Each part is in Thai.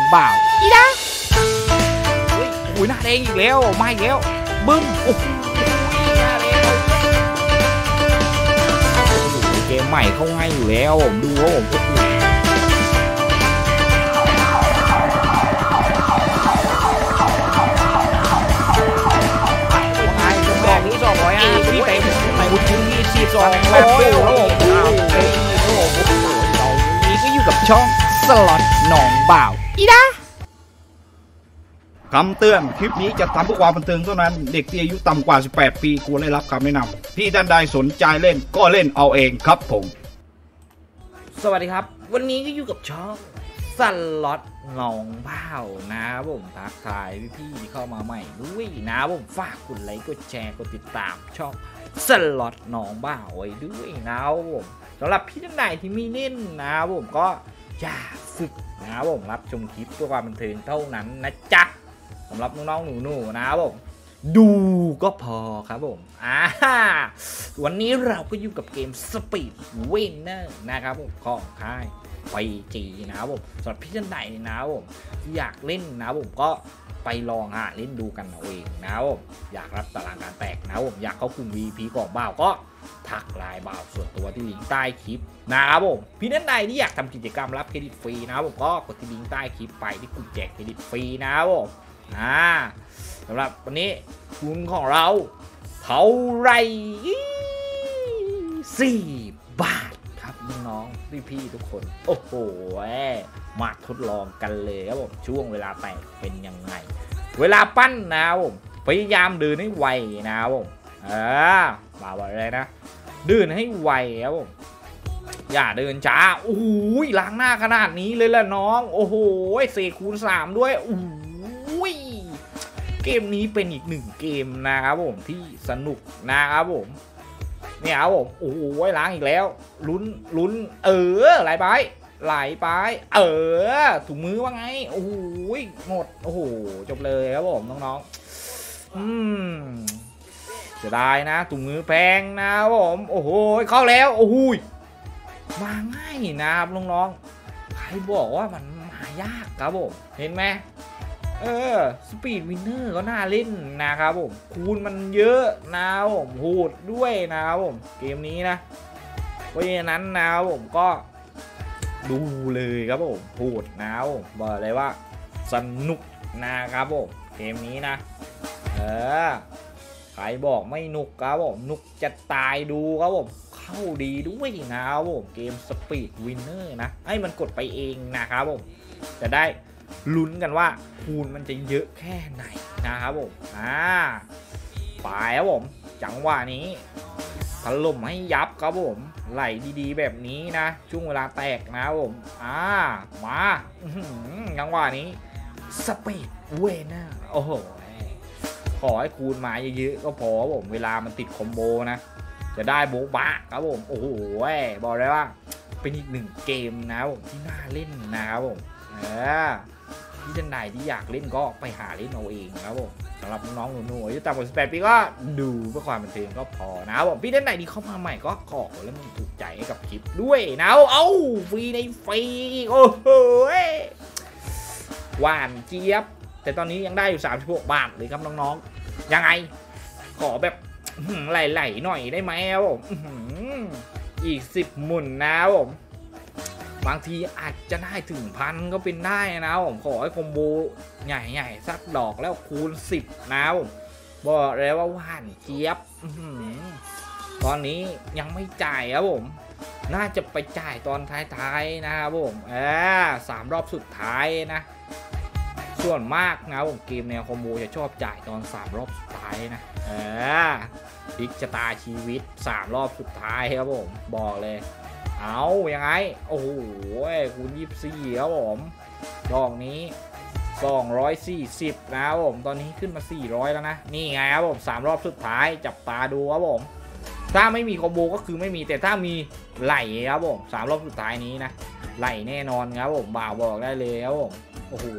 บ่าวอีนะเฮ้ยโอ้ยหน้าแดงอีกแล้วมาอีกแล้วบึ้มโอ้โหหน้าแดงเกมใหม่เข้าง่ายอยู่แล้วผมดูว่าผมนี้200พี่เต็มในวุฒิที่4200แล้วผมนี่ก็อยู่กับช่องสล็อตหนองบ่าวอีนะคำเตือนคลิปนี้จะทำเพื่อความบันเทิงเท่านั้นเด็กที่อายุต่ำกว่า18ปีควรได้รับคำแนะนำที่ท่านใดสนใจเล่นก็เล่นเอาเองครับผมสวัสดีครับวันนี้ก็อยู่กับช่องสล็อตหนองบ่าวนะผมทักทายพี่ๆที่เข้ามาใหม่ด้วยนะผมฝากกดไลค์กดแชร์กดติดตามช่องสล็อตหนองบ่าวไว้ด้วยนะผมสำหรับพี่ท่านใดที่มีเล่นนะผมก็อย่าฝึกนะผมรับชมคลิปเพื่อความบันเทิงเท่านั้นนะจ๊ะสำหรับน้องๆหนูๆนะผมดูก็พอครับผมวันนี้เราก็อยู่กับเกม Speed Winner นะครับผมของค่ายไปจีนะครับผมสำหรับพี่ท่านใดนะครับผมอยากเล่นนะครับผมก็ไปลองเล่นดูกันเอาเองนะครับผมอยากรับตารางการแตกนะครับผมอยากเข้ากลุ่ม VP ก่อนบ่าวก็ทักไลน์บ่าวส่วนตัวที่ลิงก์ใต้คลิปนะครับผมพี่ท่านใดที่อยากทำกิจกรรมรับเครดิตฟรีนะครับผมก็กดที่ลิงก์ใต้คลิปไปที่กลุ่มแจกเครดิตฟรีนะครับผมสำหรับวันนี้ทุนของเราเท่าไร4 บาทครับน้องพี่ๆทุกคนโอ้โหมาทดลองกันเลยครับผมช่วงเวลาแตกเป็นยังไงเวลาปั้นนะครับผมพยายามเดินให้ไวนะครับผมมาบอกเลยนะเดินให้ไวครับผมอย่าเดินช้าโอ้โหล้างหน้าขนาดนี้เลยล่ะน้องโอ้โห4 คูณ 3ด้วยโอ้โหเกมนี้เป็นอีก1 เกมนะครับผมที่สนุกนะครับผมเนี่ยครับผมโอ้โหล้างอีกแล้วลุ้นไหลไปถุงมือว่าไงโอ้โหหมดโอ้โหจบเลยครับผมน้องๆจะได้นะถุงมือแพงนะครับผมโอ้โหเข้าแล้วโอ้โหมาง่ายนะครับน้องๆใครบอกว่ามันมายากครับผมเห็นไหมสปีดวินเนอร์ก็น่าเล่นนะครับผมคูณมันเยอะนะครับผมโหดด้วยนะครับผมเกมนี้นะเพราะฉะนั้นนะครับผมก็ดูเลยครับผมโหดนะครับผมบอกเลยว่าสนุกนะครับผมเกมนี้นะใครบอกไม่หนุกครับผมหนุกจะตายดูครับผมเข้าดีด้วยนะครับผมเกมสปีดวินเนอร์นะให้มันกดไปเองนะครับผมจะได้ลุ้นกันว่าคูณมันจะเยอะแค่ไหนนะครับผมไปครับผมจังหวะนี้ถล่มให้ยับครับผมไหลดีๆแบบนี้นะช่วงเวลาแตกนะครับผมมาจังหวะนี้สปีดเวเนอร์โอ้โหขอให้คูณมาเยอะๆก็พอผมเวลามันติดคอมโบนะจะได้โบ๊ะบะครับผมโอ้โหบอกเลยว่าเป็นอีก1 เกมนะผมที่น่าเล่นนะครับผมที่ท่านใดที่อยากเล่นก็ไปหาเล่นเอาเองครับผมสำหรับน้องๆหนูๆอายุต่ำกว่า18 ปีก็ดูเพื่อความบันเทิงก็พอนะครับผมพี่ท่านใดที่เข้ามาใหม่ก็ขอแล้วมันถูกใจให้กับคลิปด้วยนะฟรีในฟรีโอ้โหหวานเจี๊ยบแต่ตอนนี้ยังได้อยู่36 บาทเลยครับน้องๆยังไงขอแบบไหลๆหน่อยได้ไหมครับผมอีก10 หมุนนะครับผมบางทีอาจจะได้ถึง1,000ก็เป็นได้นะผมขอให้คอมโบใหญ่ๆสักดอกแล้วคูณ10นะผมบอกเลยว่าหวานเจี๊ยบตอนนี้ยังไม่จ่ายครับผมน่าจะไปจ่ายตอนท้ายๆนะครับผม3 รอบสุดท้ายนะส่วนมากนะผมเกมแนวคอมโบจะชอบจ่ายตอน3 รอบสุดท้ายนะพลิกชะตาชีวิต3 รอบสุดท้ายครับผมบอกเลยเอายังไงโอ้โหคูณ24ครับผมดอกนี้240นะครับผมตอนนี้ขึ้นมา400แล้วนะนี่ไงครับผม3 รอบสุดท้ายจับตาดูครับผมถ้าไม่มีคอมโบก็คือไม่มีแต่ถ้ามีไหลครับผม3 รอบสุดท้ายนี้นะไหลแน่นอนครับผมบ่าวบอกได้เลยครับผมโอ้โห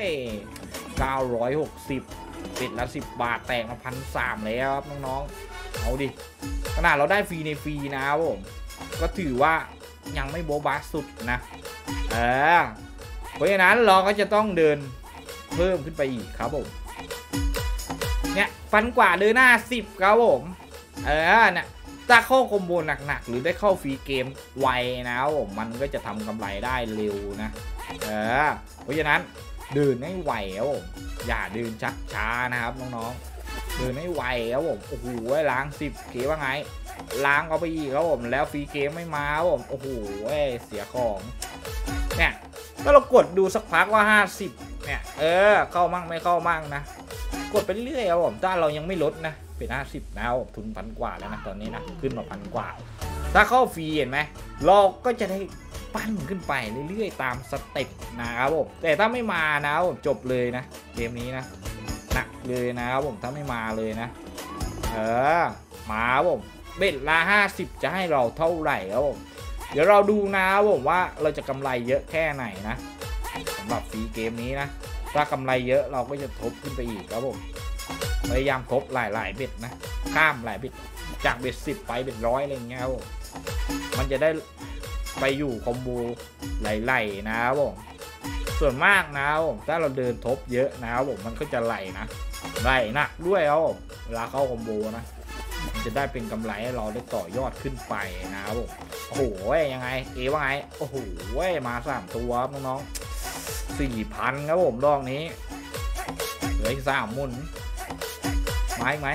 960ติดละ10 บาทแตกมา1,300แล้วครับน้องๆเอาดิขนาดเราได้ฟรีในฟรีนะครับผมก็ถือว่ายังไม่โบ๊ะบ้าสุดนะเพราะฉะนั้นเราก็จะต้องเดินเพิ่มขึ้นไปอีกครับผมเนี่ยฟันกว่าเดินหน้า10ครับผมเนี่ยถ้าเข้าคอมโบหนักๆหรือได้เข้าฟรีเกมไวนะครับผมมันก็จะทำกำไรได้เร็วนะเพราะฉะนั้นเดินให้ไวครับผมอย่าเดินชักช้านะครับน้องๆเดินให้ไวครับผมโอ้โหล้าง10เกว่าไงล้างเอาไปอีกครับผมแล้วฟรีเกมไม่มาครับผมโอ้โหเสียของเนี่ยก็เรากดดูสักพักว่า50เนี่ยเข้ามั่งไม่เข้ามั่งนะกดไปเรื่อยครับผมถ้าเรายังไม่ลดนะเป็น50นะทุน1,000 กว่าแล้วนะตอนนี้นะขึ้นมา1,000 กว่าถ้าเข้าฟรีเห็นไหมเราก็จะได้ปั้นขึ้นไปเรื่อยๆตามสเต็ปนะครับผมแต่ถ้าไม่มานะผมจบเลยนะเกมนี้นะหนักเลยนะครับผมถ้าไม่มาเลยนะมาผมเบ็ดละ50จะให้เราเท่าไหร่ครับผมเดี๋ยวเราดูนะครับผมว่าเราจะกำไรเยอะแค่ไหนนะสำหรับฟรีเกมนี้นะถ้ากำไรเยอะเราก็จะทบขึ้นไปอีกครับผมพยายามทบหลายเบ็ดนะข้ามหลายเบ็ดจากเบ็ด10ไปเบ็ด100อะไรเงี้ยครับผมมันจะได้ไปอยู่คอมโบไหลๆนะครับผมส่วนมากนะครับผมถ้าเราเดินทบเยอะนะครับผมมันก็จะไหลนะไหลหนักด้วยครับผมเวลาเข้าคอมโบนะมันจะได้เป็นกำไรให้เราได้ต่อยอดขึ้นไปนะครับผมโอ้โหยังไงว่าไงโอ้โหมา3ตัวน้องๆ 4,000ครับผมรอบนี้เหลืออีก3 หมุนมาอีกไหม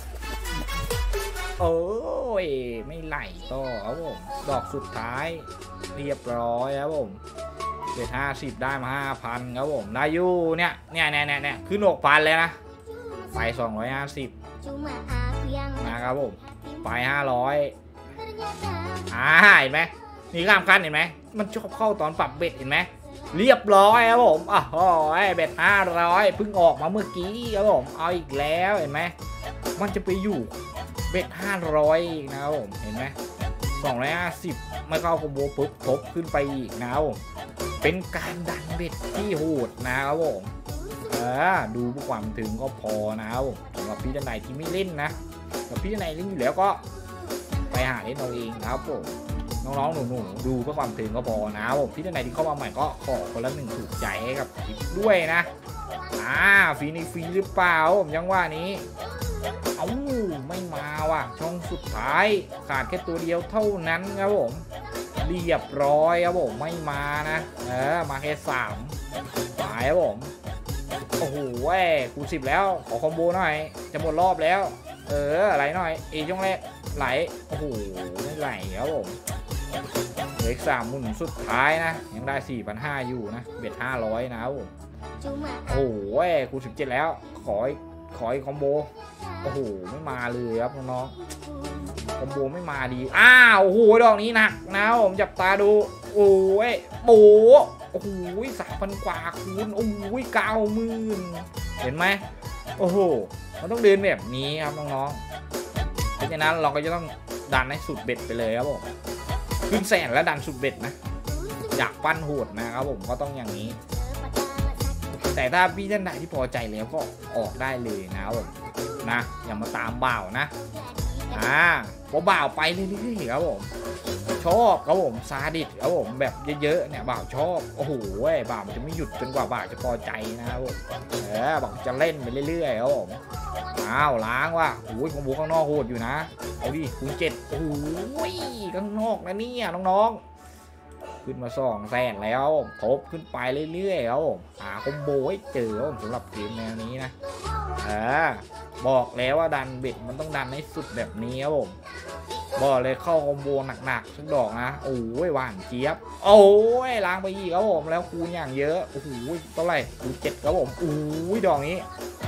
โอ้ยไม่ไหลต่อครับผมดอกสุดท้ายเรียบร้อยครับผมเป็น50ได้มา 5,000ครับผมได้อยู่เนี่ยขึ้น 6,000เลยนะไป250นะครับผมไป500เห็นไหมนี่ข้ามขั้นเห็นไหมมันชอบเข้าตอนปรับเบ็ดเห็นไหมเรียบร้อยครับผมเบ็ด500เพิ่งออกมาเมื่อกี้ครับผมเอาอีกแล้วเห็นไหมมันจะไปอยู่เบ็ด500อีกนะครับผมเห็นไหม250ไม่เข้าคอมโบปุ๊บทบขึ้นไปอีกนะครับผมเป็นการดันเบ็ดที่โหดนะครับผมดูผู้ความถึงก็พอนะครับผมสำหรับพี่ท่านใดที่ไม่เล่นนะแต่พี่ท่านใดเล่นอยู่แล้วก็ไปหาเล่นเอาเองนะครับผมน้องๆหนูๆดูเพื่อความถึงก็พอนะครับผมพี่ท่านใดที่เข้ามาใหม่ก็ขอคนละ1ถูกใจให้กับคลิปด้วยนะฟรีในฟรีหรือเปล่าผมยังว่านี้ไม่มาว่ะช่องสุดท้ายขาดแค่ตัวเดียวเท่านั้นครับผมเรียบร้อยครับผมไม่มานะมาแค่3หายครับผมโอ้โหคูณ10แล้วขอคอมโบหน่อยจะหมดรอบแล้วไหลหน่อยช่วงแรกไหลโอ้โหไม่ไหลครับผมเหลืออีก3 หมุนสุดท้ายนะยังได้ 4,500 อยู่นะเบ็ด500นะครับผมโอ้โหคูณ17แล้วขออีกคอมโบโอ้โหไม่มาเลยครับน้องๆคอมโบไม่มาดีโอ้โหดอกนี้หนักนะผมจับตาดูโอ้ยโอ้โห3,000 กว่าคูณโอ้โห90,000เห็นไหมโอ้โหมันต้องเดินแบบนี้ครับน้องๆเพราะฉะนั้นเราก็จะต้องดันให้สุดเบ็ดไปเลยครับผมขึ้นแสนแล้วดันสุดเบ็ดนะอยากปั้นโหดนะครับผมก็ต้องอย่างนี้แต่ถ้าพี่ท่านใดที่พอใจแล้วก็ออกได้เลยนะครับผมนะอย่ามาตามบ่าวนะพอบ่าวไปเรื่อยๆครับผมชอบครับผมซาดิสครับผมแบบเยอะๆเนี่ยบ่าวชอบโอ้โหบ่าวมันจะไม่หยุดจนกว่าบ่าวจะพอใจนะครับผมบ่าวจะเล่นไปเรื่อยๆครับผมล้างว่ะโอ้ยของบูข้างนอกโหดอยู่นะเอาดิคูณ7โอ้ยข้างนอกนะเนี่ยน้องๆขึ้นมา200,000แล้วทบขึ้นไปเรื่อยๆครับผมหาคอมโบให้เจอสำหรับเกมแนวนี้นะบอกแล้วว่าดันเบ็ดมันต้องดันให้สุดแบบนี้ครับผมบอกเลยเข้าคอมโบหนักๆสักดอกนะโอ้ยหวานเจี๊ยบโอ้ยล้างไปอีกครับผมแล้วคูณอย่างเยอะโอ้โหเท่าไหร่คูณ7ครับผมโอ้ยดอกนี้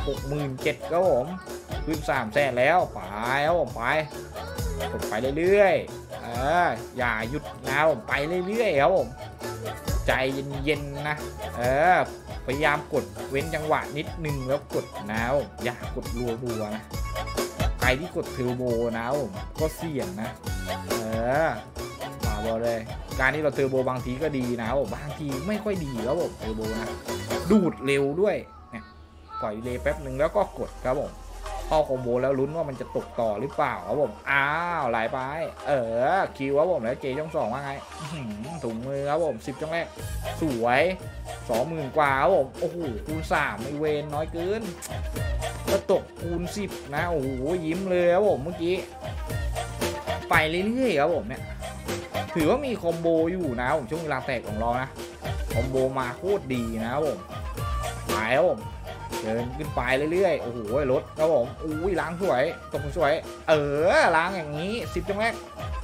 67,000ครับผมขึ้น300,000แล้วไปครับผมไปกดไปเรื่อยๆอย่าหยุดนะผมไปเรื่อยๆครับผมใจเย็นๆนะพยายามกดเว้นจังหวะนิดนึงแล้วกดนะอย่ากดรัวๆนะใครที่กดเทอร์โบนะผมก็เสี่ยงนะมาบอกเลยการที่เราเทอร์โบบางทีก็ดีนะผมบางทีไม่ค่อยดีครับผมเทอร์โบนะดูดเร็วด้วยเนี่ยปล่อยเลยแป๊บหนึ่งแล้วก็กดครับผมเข้าคอมโบแล้วลุ้นว่ามันจะตกต่อหรือเปล่าครับผมอ้าวไหลไปคิวครับผมแล้วเจช่อง2ว่าไงถุงมือครับผม10ช่องแรกสวย 20,000 กว่าครับผมโอ้โหคูณ3ไม่เวนน้อยเกินก็ตกคูณ10นะโอ้โหยิ้มเลยครับผมเมื่อกี้ไปเรื่อยๆครับผมเนี่ยถือว่ามีคอมโบอยู่นะผมช่วงเวลาแตกของเรานะคอมโบมาโคตรดีนะครับผมไปครับผมเดินขึ้นไปเรื่อยๆโอ้โหรถครับผมอุ้ยล้างสวยตกสวยล้างอย่างนี้10จังแรก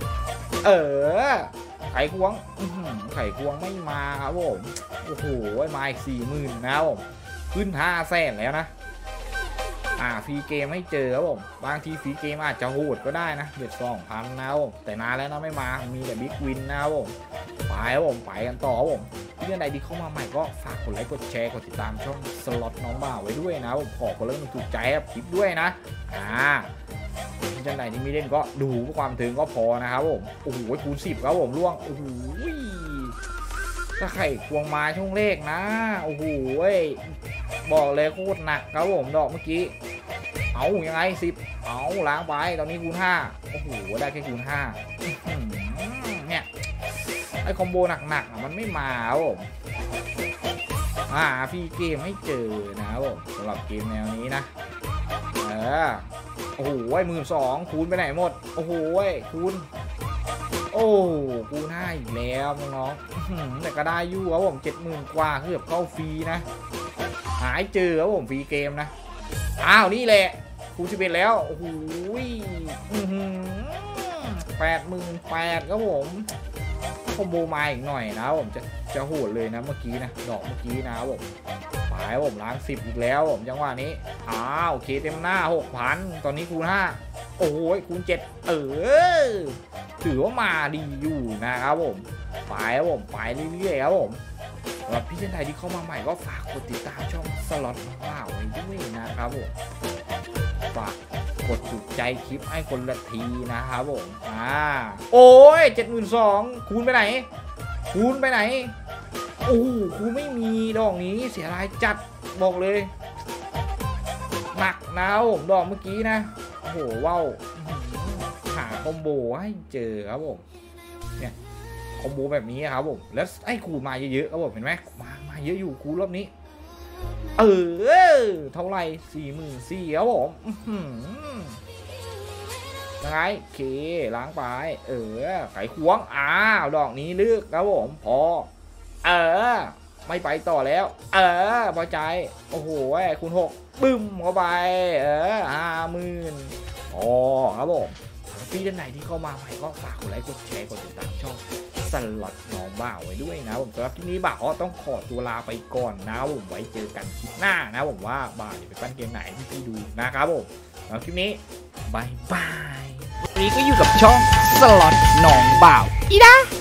ไข่ควงไข่ควงไม่มาครับผมโอ้โหมาอีก 40,000 นะครับผมขึ้น500,000แล้วนะฟรีเกมไม่เจอครับผมบางทีฟรีเกมอาจจะโหดก็ได้นะเบ็ด2,000นะครับผมแต่นานแล้วนะไม่มามีแต่บิ๊กวินนะครับผมไปครับผมไปกันต่อครับผมเพื่อนใดที่เข้ามาใหม่ก็ฝากกดไลค์กดแชร์กดติดตามช่องสล็อตน้องบ่าวไว้ด้วยนะผมขอคนละ1ถูกใจครับคลิปด้วยนะเพื่อนใดที่ไม่เล่นก็ดูเพื่อความถึงก็พอนะครับผมโอ้โหคูณ10ครับผมล่วงโอ้โหถ้าไข่ควงมาช่วงเลขนะโอ้โหบอกเลยโคตรหนักครับผมดอกเมื่อกี้เอายังไง10เอาล้างไปตอนนี้คูณ5โอ้โหได้แค่คูณ5เนี่ยไอคอมโบหนักๆมันไม่มาครับผมฟรีเกมไม่เจอนะครับผมสำหรับเกมแนวนี้นะโอ้โห12,000คูณไปไหนหมดโอ้โหคูณคูณ5อีกแล้วน้องๆแต่ก็ได้อยู่ครับผม 70,000 กว่าเกือบเข้าฟรีนะหายเจอครับผมฟรีเกมนะนี่แหละคูณ11แล้วโอ้โห88,000ครับผมคอมโบมาอีกหน่อยนะผมจะโหดเลยนะเมื่อกี้นะดอกเมื่อกี้นะครับผมไปผมล้าง10อีกแล้วผมจังหวะนี้โอเคเต็มหน้า 6,000 ตอนนี้คูณ5โอ้โหคูณ7ถือว่ามาดีอยู่นะครับผมไปครับผมไปเรื่อยๆครับผมสำหรับพี่เช่นไทยที่เข้ามาใหม่ก็ฝากกดติดตามช่องสล็อตว้าวไว้ด้วยนะครับผมฝากกดถูกใจคลิปให้คนละทีนะครับผม72,000คูณไปไหนโอ้คูณไม่มีดอกนี้เสียรายจัดบอกเลยหนักนะผมดอกเมื่อกี้นะโอ้โหว้าวหาคอมโบให้เจอครับผมเนี่ยคอมโบแบบนี้ครับผมแล้วไอ้คูณมาเยอะๆครับผมเห็นไหมมาเยอะอยู่คูณรอบนี้เท่าไหร่44,000ครับผมยังไงเคล้างไปไขควงดอกนี้ลึกครับผมพอไม่ไปต่อแล้วพอใจโอ้โหคูณ6บึ้มเข้าไป50,000ครับผมพี่ท่านไหนที่เข้ามาใหม่ก็ฝากกดไลค์กดแชร์กดติดตามช่องสล็อตน้องบ่าวไว้ด้วยนะผมสำหรับคลิปนี้บ่าวต้องขอตัวลาไปก่อนนะผมไว้เจอกันคลิปหน้านะผมว่าบ่าวจะไปปั้นเกมไหนที่พี่ดูนะครับผมแล้วคลิปนี้บายบายวันนี้ก็อยู่กับช่องสล็อตน้องบ่าวอีนะ